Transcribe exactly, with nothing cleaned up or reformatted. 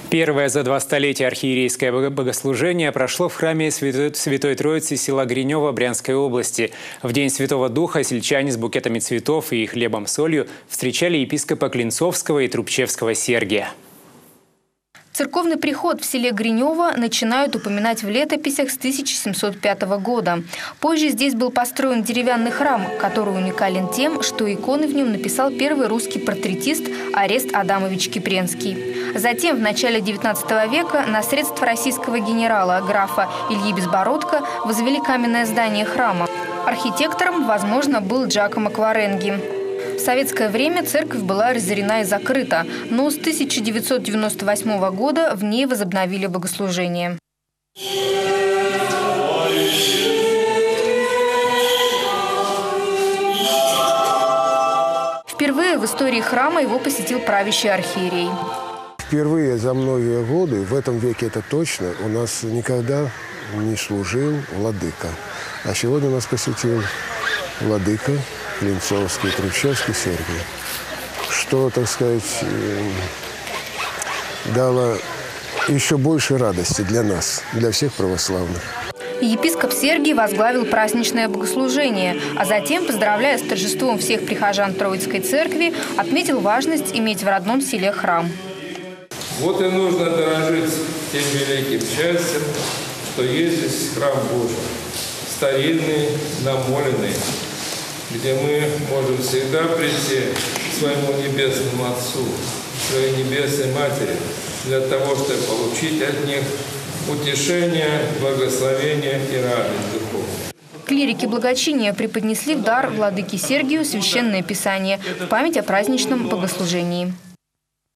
Первое за два столетия архиерейское богослужение прошло в храме Святой, Святой Троицы села Гринево Брянской области. В День Святого Духа сельчане с букетами цветов и хлебом-солью встречали епископа Клинцовского и Трубчевского Сергия. Церковный приход в селе Гринево начинают упоминать в летописях с тысяча семьсот пятого года. Позже здесь был построен деревянный храм, который уникален тем, что иконы в нем написал первый русский портретист Орест Адамович Кипренский. Затем в начале девятнадцатого века на средства российского генерала графа Ильи Безбородко возвели каменное здание храма. Архитектором, возможно, был Джакомо Кваренги. В советское время церковь была разорена и закрыта, но с тысяча девятьсот девяносто восьмого года в ней возобновили богослужение. Впервые в истории храма его посетил правящий архиерей. Впервые за многие годы, в этом веке это точно, у нас никогда не служил владыка. А сегодня нас посетил владыка Клинцовский, Трубчевский Сергий, что, так сказать, дало еще больше радости для нас, для всех православных. Епископ Сергий возглавил праздничное богослужение, а затем, поздравляя с торжеством всех прихожан Троицкой церкви, отметил важность иметь в родном селе храм. Вот и нужно дорожить тем великим счастьем, что есть здесь храм Божий, старинный, намоленный, где мы можем всегда прийти к своему Небесному Отцу, своей Небесной Матери, для того, чтобы получить от них утешение, благословение и радость духовную. Клирики благочиния преподнесли в дар владыке Сергию священное писание в память о праздничном богослужении.